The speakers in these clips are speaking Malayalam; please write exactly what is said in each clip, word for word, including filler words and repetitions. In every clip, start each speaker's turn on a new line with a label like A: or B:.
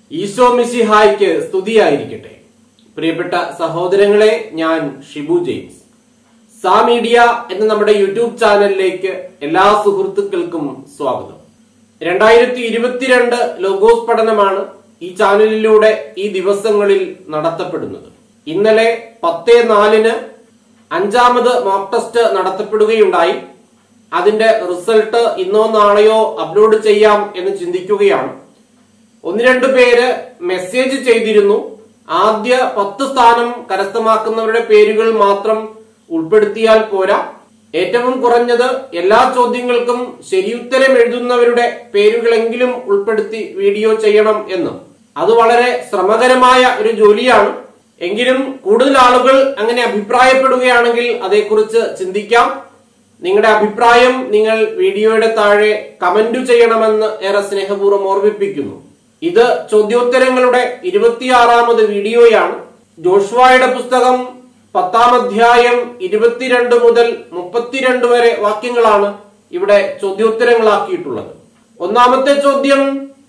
A: ഈശോ മിശിഹായ്ക്ക് സ്തുതിയായിരിക്കട്ടെ. പ്രിയപ്പെട്ട സഹോദരങ്ങളെ, ഞാൻ ഷിബു ജെയിംസ്. സാ മീഡിയ എന്ന നമ്മുടെ യൂട്യൂബ് ചാനലിലേക്ക് എല്ലാ സുഹൃത്തുക്കൾക്കും സ്വാഗതം. രണ്ടായിരത്തി ഇരുപത്തിരണ്ട് ലോഗോസ് പഠനമാണ് ഈ ചാനലിലൂടെ ഈ ദിവസങ്ങളിൽ നടത്തപ്പെടുന്നത്. ഇന്നലെ പത്ത് നാലിന് അഞ്ചാമത് മോക്ക് ടെസ്റ്റ് നടത്തപ്പെടുകയുണ്ടായി. അതിന്റെ റിസൾട്ട് ഇന്നോ നാളെയോ അപ്ലോഡ് ചെയ്യാം എന്ന് ചിന്തിക്കുകയാണ്. ഒന്ന് രണ്ടു പേര് മെസ്സേജ് ചെയ്തിരുന്നു, ആദ്യ പത്ത് സ്ഥാനം കരസ്ഥമാക്കുന്നവരുടെ പേരുകൾ മാത്രം ഉൾപ്പെടുത്തിയാൽ പോരാ, ഏറ്റവും കുറഞ്ഞത് എല്ലാ ചോദ്യങ്ങൾക്കും ശരിയുത്തരം എഴുതുന്നവരുടെ പേരുകളെങ്കിലും ഉൾപ്പെടുത്തി വീഡിയോ ചെയ്യണം എന്ന്. അത് വളരെ ശ്രമകരമായ ഒരു ജോലിയാണ്. എങ്കിലും കൂടുതൽ ആളുകൾ അങ്ങനെ അഭിപ്രായപ്പെടുകയാണെങ്കിൽ അതേക്കുറിച്ച് ചിന്തിക്കാം. നിങ്ങളുടെ അഭിപ്രായം നിങ്ങൾ വീഡിയോയുടെ താഴെ കമന്റ് ചെയ്യണമെന്ന് ഏറെ സ്നേഹപൂർവ്വം ഓർമ്മിപ്പിക്കുന്നു. ഇത് ചോദ്യോത്തരങ്ങളുടെ ഇരുപത്തിയാറാമത് വീഡിയോയാണ്. ജോഷുവയുടെ പുസ്തകം പത്താം അധ്യായം ഇരുപത്തിരണ്ട് മുതൽ മുപ്പത്തിരണ്ട് വരെ വാക്യങ്ങളാണ് ഇവിടെ ചോദ്യോത്തരങ്ങളാക്കിയിട്ടുള്ളത്. ഒന്നാമത്തെ ചോദ്യം,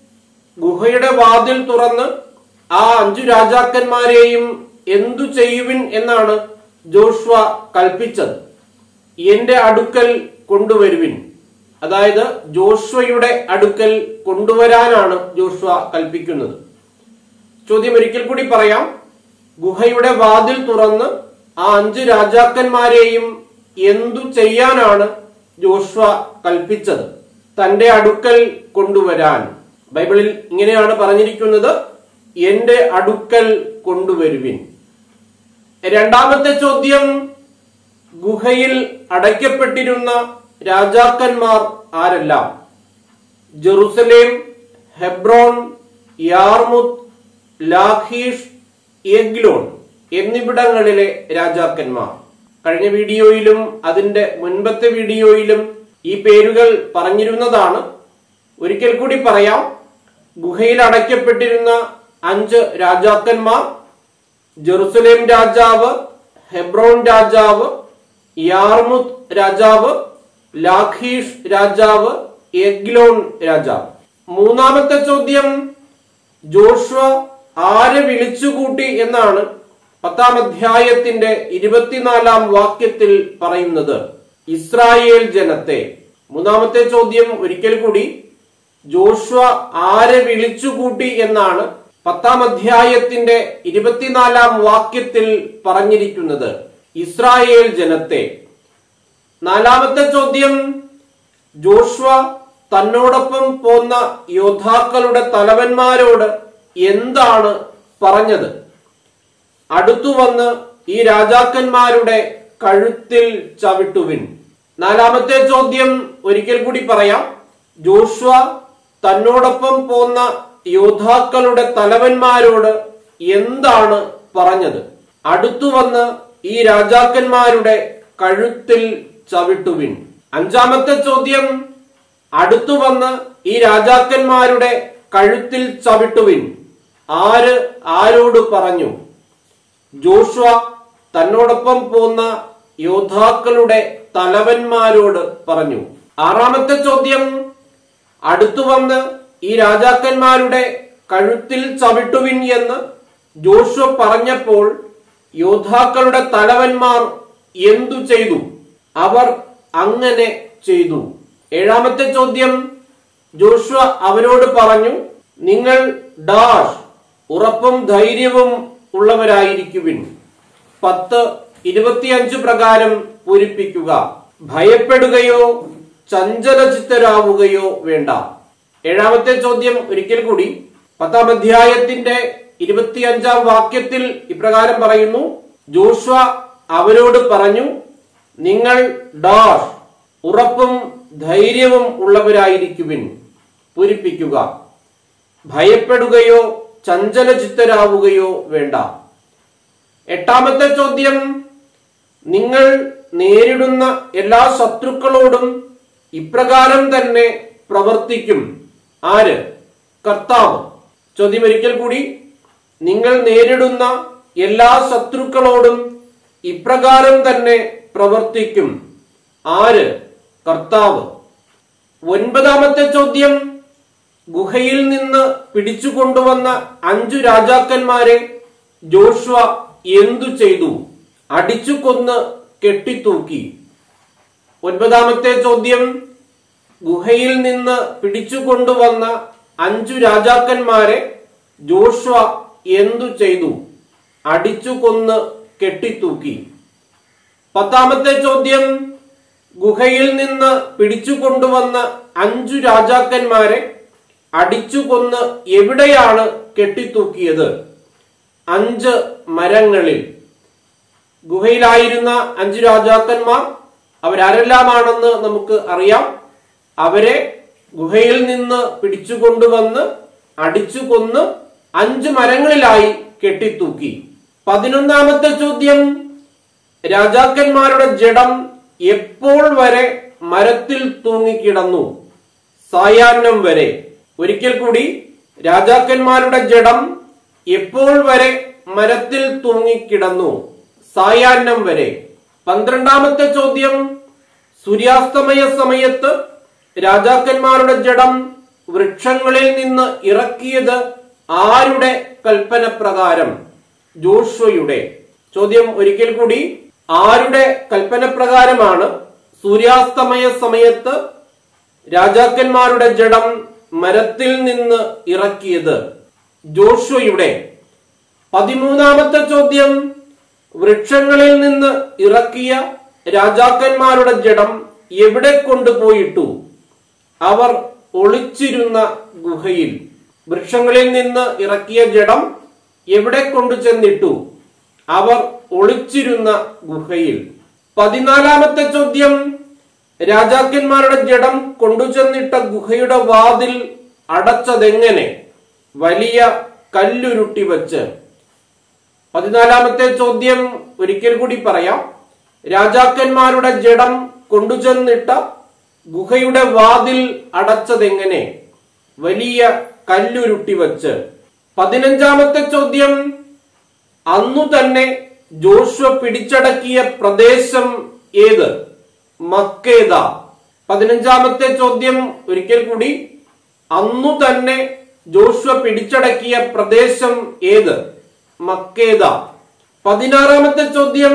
A: ഗുഹയുടെ വാതിൽ തുറന്ന് ആ അഞ്ചു രാജാക്കന്മാരെയും എന്തു ചെയ്യുവിൻ എന്നാണ് ജോഷുവ കൽപ്പിച്ചത്? എന്റെ അടുക്കൽ കൊണ്ടുവരുവിൻ. അതായത് ജോഷുവയുടെ അടുക്കൽ കൊണ്ടുവരാനാണ് ജോഷുവ കൽപ്പിക്കുന്നത്. ചോദ്യം ഒരിക്കൽ കൂടി പറയാം. ഗുഹയുടെ വാതിൽ തുറന്ന് ആ അഞ്ച് രാജാക്കന്മാരെയും എന്തു ചെയ്യാനാണ് ജോഷുവ കൽപ്പിച്ചത്? തന്റെ അടുക്കൽ കൊണ്ടുവരാൻ. ബൈബിളിൽ ഇങ്ങനെയാണ് പറഞ്ഞിരിക്കുന്നത്, എന്റെ അടുക്കൽ കൊണ്ടുവരുവിൻ. രണ്ടാമത്തെ ചോദ്യം, ഗുഹയിൽ അടയ്ക്കപ്പെട്ടിരുന്ന രാജാക്കന്മാർ ആരെല്ലാം? Jerusalem, Hebron, Jarmuth, Lachish, Eglon എന്നിവിടങ്ങളിലെ രാജാക്കന്മാർ. കഴിഞ്ഞ വീഡിയോയിലും അതിന്റെ മുൻപത്തെ വീഡിയോയിലും ഈ പേരുകൾ പറഞ്ഞിരുന്നതാണ്. ഒരിക്കൽ കൂടി പറയാം. ഗുഹയിൽ അടയ്ക്കപ്പെട്ടിരുന്ന അഞ്ച് രാജാക്കന്മാർ: ജെറുസലേം രാജാവ്, ഹെബ്രോൺ രാജാവ്, യാർമുത്ത് രാജാവ്, ലാഖീഷ് രാജാവ്, എഗ്ലോൺ രാജാവ്. മൂന്നാമത്തെ ചോദ്യം, ജോഷുവ ആരെ വിളിച്ചുകൂട്ടി എന്നാണ് പത്താം അധ്യായത്തിന്റെ ഇരുപത്തിനാലാം വാക്യത്തിൽ പറയുന്നത്? ഇസ്രായേൽ ജനത്തെ. മൂന്നാമത്തെ ചോദ്യം ഒരിക്കൽ കൂടി, ജോഷുവ ആരെ വിളിച്ചുകൂട്ടി എന്നാണ് പത്താം അധ്യായത്തിന്റെ ഇരുപത്തിനാലാം വാക്യത്തിൽ പറഞ്ഞിരിക്കുന്നത്? ഇസ്രായേൽ ജനത്തെ. നാലാമത്തെ ചോദ്യം, ജോഷുവ തന്നോടൊപ്പം പോന്ന യോദ്ധാക്കളുടെ തലവന്മാരോട് എന്താണ് പറഞ്ഞത്? അടുത്തു വന്ന് ഈ രാജാക്കന്മാരുടെ കഴുത്തിൽ ചവിട്ടുവിൻ. നാലാമത്തെ ചോദ്യം ഒരിക്കൽ കൂടി പറയാം. ജോഷുവ തന്നോടൊപ്പം പോന്ന യോദ്ധാക്കളുടെ തലവന്മാരോട് എന്താണ് പറഞ്ഞത്? അടുത്തു വന്ന് ഈ രാജാക്കന്മാരുടെ കഴുത്തിൽ ചവിട്ടുവിൻ. അഞ്ചാമത്തെ ചോദ്യം, അടുത്തു വന്ന് ഈ രാജാക്കന്മാരുടെ കഴുത്തിൽ ചവിട്ടുവിൻ. ആര് ആരോട് പറഞ്ഞു? ജോഷുവ തന്നോടൊപ്പം പോന്ന യോദ്ധാക്കളുടെ തലവന്മാരോട് പറഞ്ഞു. ആറാമത്തെ ചോദ്യം, അടുത്തു വന്ന് ഈ രാജാക്കന്മാരുടെ കഴുത്തിൽ ചവിട്ടുവിൻ എന്ന് ജോഷുവ പറഞ്ഞപ്പോൾ യോദ്ധാക്കളുടെ തലവന്മാർ എന്തു ചെയ്തു? അവർ അങ്ങനെ ചെയ്തു. ഏഴാമത്തെ ചോദ്യം, ജോഷുവ അവരോട് പറഞ്ഞു, നിങ്ങൾ ഡാഷ് ഉറപ്പും ധൈര്യവും ഉള്ളവരായിരിക്കുവിൻ. പത്ത് ഇരുപത്തിയഞ്ച് പ്രകാരം പൂരിപ്പിക്കുക. ഭയപ്പെടുകയോ ചഞ്ചലചിത്തരാവുകയോ വേണ്ട. ഏഴാമത്തെ ചോദ്യം ഒരിക്കൽ കൂടി. പത്താം അധ്യായത്തിന്റെ ഇരുപത്തിയഞ്ചാം വാക്യത്തിൽ ഇപ്രകാരം പറയുന്നു, ജോഷുവ അവരോട് പറഞ്ഞു, നിങ്ങൾ ഡാഷ് ഉറപ്പും ധൈര്യവും ഉള്ളവരായിരിക്കുവിൻ. പൂരിപ്പിക്കുക. ഭയപ്പെടുകയോ ചഞ്ചലചിത്തരാവുകയോ വേണ്ട. എട്ടാമത്തെ ചോദ്യം, നിങ്ങൾ നേരിടുന്ന എല്ലാ ശത്രുക്കളോടും ഇപ്രകാരം തന്നെ പ്രവർത്തിക്കും. ആര്? കർത്താവ്. ചോദ്യം ഒരിക്കൽ കൂടി. നിങ്ങൾ നേരിടുന്ന എല്ലാ ശത്രുക്കളോടും ഇപ്രകാരം തന്നെ പ്രവർത്തിക്കും. ആര്? കർത്താവ്. ഒൻപതാമത്തെ ചോദ്യം, ഗുഹയിൽ നിന്ന് പിടിച്ചുകൊണ്ടുവന്ന അഞ്ചു രാജാക്കന്മാരെ ജോഷുവ എന്തു ചെയ്തു? അടിച്ചു കൊന്ന് കെട്ടിത്തൂക്കി. ഒൻപതാമത്തെ ചോദ്യം, ഗുഹയിൽ നിന്ന് പിടിച്ചുകൊണ്ടുവന്ന അഞ്ചു രാജാക്കന്മാരെ ജോഷുവ എന്തു ചെയ്തു? അടിച്ചു കൊന്ന് കെട്ടിത്തൂക്കി. പത്താമത്തെ ചോദ്യം, ഗുഹയിൽ നിന്ന് പിടിച്ചുകൊണ്ടുവന്ന അഞ്ചു രാജാക്കന്മാരെ അടിച്ചു കൊന്ന് എവിടെയാണ് കെട്ടിത്തൂക്കിയത്? അഞ്ച് മരങ്ങളിൽ. ഗുഹയിലായിരുന്ന അഞ്ചു രാജാക്കന്മാർ അവരാരെല്ലാമാണെന്ന് നമുക്ക് അറിയാം. അവരെ ഗുഹയിൽ നിന്ന് പിടിച്ചുകൊണ്ടുവന്ന് അടിച്ചു കൊന്ന് അഞ്ച് മരങ്ങളിലായി കെട്ടിത്തൂക്കി. പതിനൊന്നാമത്തെ ചോദ്യം, രാജാക്കന്മാരുടെ ജഡം എപ്പോൾ വരെ മരത്തിൽ തൂങ്ങിക്കിടന്നു? സായാഹ്നം വരെ. ഒരിക്കൽ കൂടി, രാജാക്കന്മാരുടെ ജഡം എപ്പോൾ വരെ മരത്തിൽ തൂങ്ങിക്കിടന്നു? സായാഹ്നം വരെ. പന്ത്രണ്ടാമത്തെ ചോദ്യം, സൂര്യാസ്തമയ സമയത്ത് രാജാക്കന്മാരുടെ ജഡം വൃക്ഷങ്ങളിൽ നിന്ന് ഇറക്കിയത് ആരുടെ കൽപ്പന പ്രകാരം? ജോഷുവയുടെ. ചോദ്യം ഒരിക്കൽ കൂടി, ആരുടെ കൽപ്പന പ്രകാരമാണ് സൂര്യാസ്തമയ സമയത്ത് രാജാക്കന്മാരുടെ ജഡം മരത്തിൽ നിന്ന് ഇറക്കിയത്? ജോഷുവയുടെ. പതിമൂന്നാമത്തെ ചോദ്യം, വൃക്ഷങ്ങളിൽ നിന്ന് ഇറക്കിയ രാജാക്കന്മാരുടെ ജഡം എവിടെ കൊണ്ടുപോയിട്ടു? അവർ ഒളിച്ചിരുന്ന ഗുഹയിൽ. വൃക്ഷങ്ങളിൽ നിന്ന് ഇറക്കിയ ജഡം എവിടെ കൊണ്ടു ചെന്നിട്ടു? അവർ ഒളിച്ചിരുന്ന ഗുഹയിൽ. പതിനാലാമത്തെ ചോദ്യം, രാജാക്കന്മാരുടെ ജഡം കൊണ്ടുചെന്നിട്ട ഗുഹയുടെ വാതിൽ അടച്ചതെങ്ങനെ? വലിയ കല്ലുരുട്ടി വച്ച്. പതിനാലാമത്തെ ചോദ്യം ഒരിക്കൽ കൂടി പറയാം. രാജാക്കന്മാരുടെ ജഡം കൊണ്ടുചെന്നിട്ട ഗുഹയുടെ വാതിൽ അടച്ചതെങ്ങനെ? വലിയ കല്ലുരുട്ടി വച്ച്. പതിനഞ്ചാമത്തെ ചോദ്യം, അന്നു തന്നെ ജോഷുവ പിടിച്ചടക്കിയ പ്രദേശം ഏത്? മക്കേദ. പതിനഞ്ചാമത്തെ ചോദ്യം ഒരിക്കൽ കൂടി, അന്നു തന്നെ ജോഷുവ പിടിച്ചടക്കിയ പ്രദേശം ഏത്? മക്കേദ. പതിനാറാമത്തെ ചോദ്യം,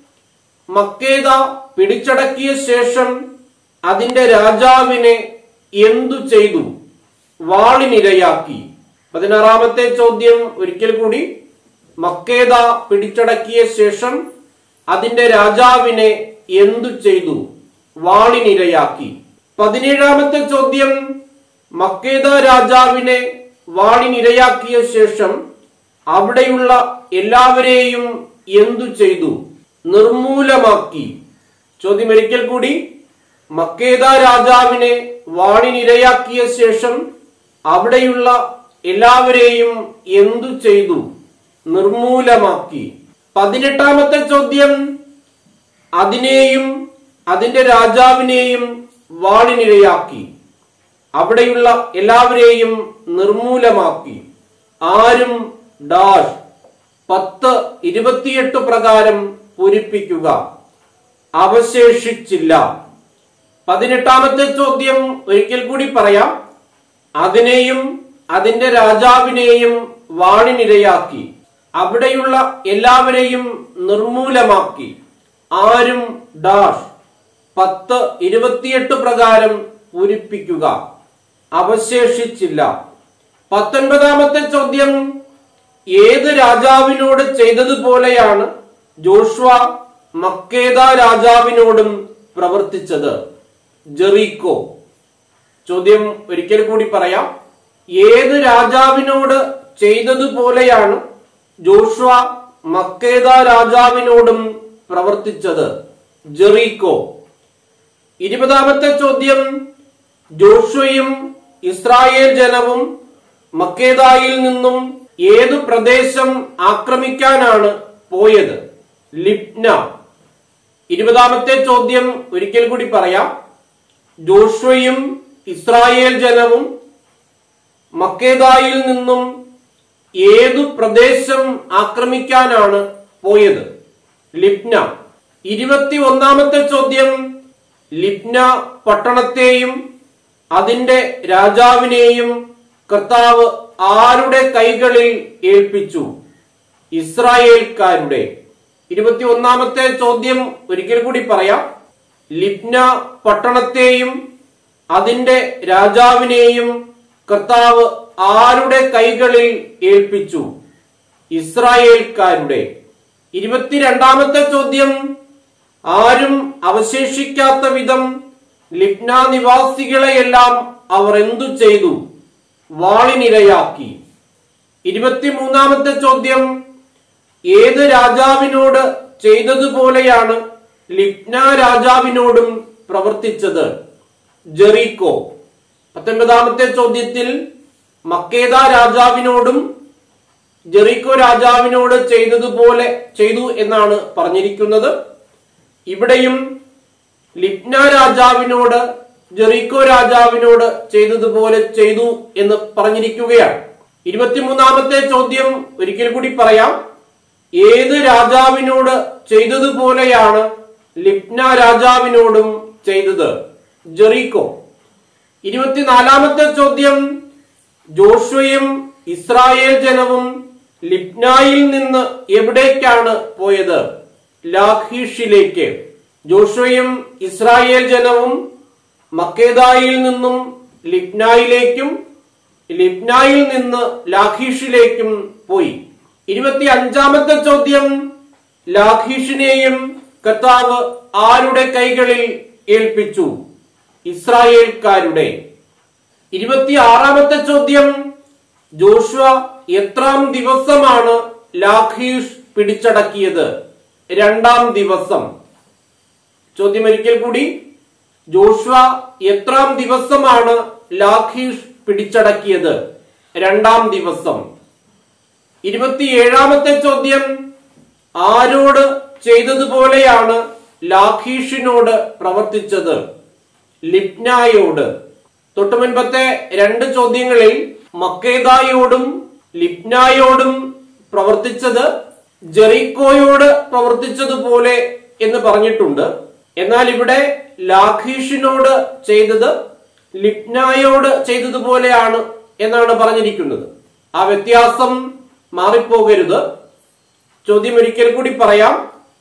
A: മക്കേദ പിടിച്ചടക്കിയ ശേഷം അതിന്റെ രാജാവിനെ എന്തു ചെയ്തു? വാളിനിരയാക്കി. പതിനാറാമത്തെ ചോദ്യം ഒരിക്കൽ കൂടി, മക്കേദ പിടിച്ചടക്കിയ ശേഷം അതിന്റെ രാജാവിനെ എന്തു ചെയ്തു? വാളിനിരയാക്കി. പതിനേഴാമത്തെ ചോദ്യം, മക്കേദ രാജാവിനെ വാളിനിരയാക്കിയ ശേഷം അവിടെയുള്ള എല്ലാവരെയും എന്തു ചെയ്തു? നിർമൂലമാക്കി. ചോദ്യം ഒരിക്കൽ കൂടി, മക്കേദ രാജാവിനെ വാളിനിരയാക്കിയ ശേഷം അവിടെയുള്ള എല്ലാവരെയും എന്തു ചെയ്തു? നിർമൂലമാക്കി. പതിനെട്ടാമത്തെ ചോദ്യം, അതിനെയും അതിന്റെ രാജാവിനെയും വാളിനിരയാക്കി. അവിടെയുള്ള എല്ലാവരെയും നിർമൂലമാക്കി. ആരും ഡാഷ് പത്ത് ഇരുപത്തിയെട്ട് പ്രകാരം പൂരിപ്പിക്കുക. അവശേഷിച്ചില്ല. പതിനെട്ടാമത്തെ ചോദ്യം ഒരിക്കൽ കൂടി പറയാം. അതിനെയും അതിന്റെ രാജാവിനെയും വാളിനിരയാക്കി. അവിടെയുള്ള എല്ലാവരെയും നിർമൂലമാക്കി. ആരും ഡാഷ് പത്ത് ഇരുപത്തിയെട്ട് പ്രകാരം പൂരിപ്പിക്കുക. അവശേഷിച്ചില്ല. പത്തൊൻപതാമത്തെ ചോദ്യം, ഏത് രാജാവിനോട് ചെയ്തതുപോലെയാണ് ജോഷുവ മക്കേദ രാജാവിനോടും പ്രവർത്തിച്ചത്? ജെറീക്കോ. ചോദ്യം ഒരിക്കൽ കൂടി പറയാം. ഏത് രാജാവിനോട് ചെയ്തതുപോലെയാണ് ജോഷുവ മക്കേദ രാജാവിനോടും പ്രവർത്തിച്ചത്? ജെറീക്കോ. ഇരുപതാമത്തെ ചോദ്യം, ജോഷുവയും ഇസ്രായേൽ ജനവും മക്കേദായിൽ നിന്നും ഏതു പ്രദേശം ആക്രമിക്കാനാണ് പോയത്? ലിബ്ന. ഇരുപതാമത്തെ ചോദ്യം ഒരിക്കൽ കൂടി പറയാം. ജോഷുവയും ഇസ്രായേൽ ജനവും മക്കേദായിൽ നിന്നും ഏതു പ്രദേശം ആക്രമിക്കാനാണ് പോയത്? ലിബ്ന. ഇരുപത്തി ഒന്നാമത്തെ ചോദ്യം, ലിബ്ന പട്ടണത്തെയും അതിന്റെ രാജാവിനെയും കർത്താവ് ആരുടെ കൈകളിൽ ഏൽപ്പിച്ചു? ഇസ്രായേൽക്കാരുടെ. ഇരുപത്തി ഒന്നാമത്തെ ചോദ്യം ഒരിക്കൽ കൂടി പറയാം. ലിബ്ന പട്ടണത്തെയും അതിന്റെ രാജാവിനെയും കർത്താവ് ആരുടെ കൈകളിൽ ഏൽപ്പിച്ചു? ഇസ്രായേൽക്കാരുടെ. ഇരുപത്തിരണ്ടാമത്തെ ചോദ്യം, ആരും അവശേഷിക്കാത്ത വിധം ലിബ്ന നിവാസികളെയെല്ലാം അവർ എന്തു ചെയ്തു? വാളിനിരയാക്കി. ഇരുപത്തിമൂന്നാമത്തെ ചോദ്യം, ഏത് രാജാവിനോട് ചെയ്തതുപോലെയാണ് ലിബ്ന രാജാവിനോടും പ്രവർത്തിച്ചത്? ജെറീക്കോ. പത്തൊൻപതാമത്തെ ചോദ്യത്തിൽ മക്കേദ രാജാവിനോടും ജെറീക്കോ രാജാവിനോട് ചെയ്തതുപോലെ ചെയ്തു എന്നാണ് പറഞ്ഞിരിക്കുന്നത്. ഇവിടെയും ലിബ്ന രാജാവിനോട് ജെറീക്കോ രാജാവിനോട് ചെയ്തതുപോലെ ചെയ്തു എന്ന് പറഞ്ഞിരിക്കുകയാണ്. ഇരുപത്തിമൂന്നാമത്തെ ചോദ്യം ഒരിക്കൽ കൂടി പറയാം. ഏത് രാജാവിനോട് ചെയ്തതുപോലെയാണ് ലിബ്ന രാജാവിനോടും ചെയ്തത്? ജെറീക്കോ. ഇരുപത്തിനാലാമത്തെ ചോദ്യം, ജോഷുവയും ഇസ്രായേൽ ജനവും ലിബ്നായിൽ നിന്ന് എവിടേക്കാണ് പോയത്? ലാഖീഷിലേക്ക്. ജോഷുവയും ഇസ്രായേൽ ജനവും മക്കേദായിൽ നിന്നും ലിബ്നായിലേക്കും ലിബ്നായിൽ നിന്ന് ലാഖീഷിലേക്കും പോയി. ഇരുപത്തി അഞ്ചാമത്തെ ചോദ്യം, ലാഖീഷിനെയും കർത്താവ് ആരുടെ കൈകളിൽ ഏൽപ്പിച്ചു? ഇസ്രായേൽക്കാരുടെ. ഇരുപത്തി ആറാമത്തെ ചോദ്യം, ജോഷുവ എത്രാം ദിവസമാണ് ലാഖീഷ് പിടിച്ചടക്കിയത്? രണ്ടാം ദിവസം. ചോദ്യം ഒരിക്കൽ കൂടി, ജോഷുവ എത്രാം ദിവസമാണ് ലാഖീഷ് പിടിച്ചടക്കിയത്? രണ്ടാം ദിവസം. ഇരുപത്തിയേഴാമത്തെ ചോദ്യം, ആരോട് ചെയ്തതുപോലെയാണ് ലാഖീഷിനോട് പ്രവർത്തിച്ചത്? ലിബ്നായോട്. തൊട്ടുമുൻപത്തെ രണ്ട് ചോദ്യങ്ങളിൽ മക്കേദായോടും ലിബ്നായോടും പ്രവർത്തിച്ചത് ജെറീക്കോയോട് പ്രവർത്തിച്ചതുപോലെ എന്ന് പറഞ്ഞിട്ടുണ്ട്. എന്നാൽ ഇവിടെ ലാഖീഷിനോട് ചെയ്തത് ലിബ്നായോട് ചെയ്തതുപോലെയാണ് എന്നാണ് പറഞ്ഞിരിക്കുന്നത്. ആ വ്യത്യാസം മാറിപ്പോകരുത്. ചോദ്യം ഒരിക്കൽ കൂടി പറയാം.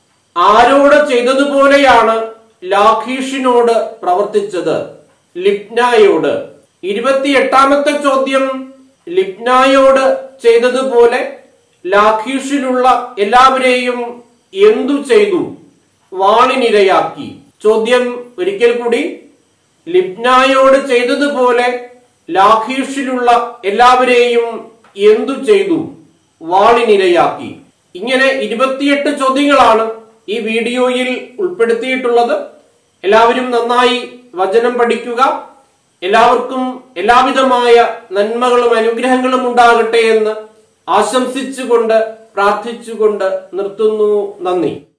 A: ആരോട് ചെയ്തതുപോലെയാണ് ലാഖീഷിനോട് പ്രവർത്തിച്ചത്? ലിബ്നായോട്. ഇരുപത്തിയെട്ടാമത്തെ ചോദ്യം, ലിബ്നായോട് ചെയ്തതുപോലെ ലാഖീഷിലുള്ള എല്ലാവരെയും എന്തു ചെയ്തു? വാളിനിരയാക്കി. ചോദ്യം ഒരിക്കൽ കൂടി, ലിബ്നായോട് ചെയ്തതുപോലെ ലാഖീഷിലുള്ള എല്ലാവരെയും എന്തു ചെയ്തു? വാളിനിരയാക്കി. ഇങ്ങനെ ഇരുപത്തിയെട്ട് ചോദ്യങ്ങളാണ് ഈ വീഡിയോയിൽ ഉൾപ്പെടുത്തിയിട്ടുള്ളത്. എല്ലാവരും നന്നായി വചനം പഠിക്കുക. എല്ലാവർക്കും എല്ലാവിധമായ നന്മകളും അനുഗ്രഹങ്ങളും ഉണ്ടാകട്ടെ എന്ന് ആശംസിച്ചുകൊണ്ട് പ്രാർത്ഥിച്ചുകൊണ്ട് നിർത്തുന്നു. നന്ദി.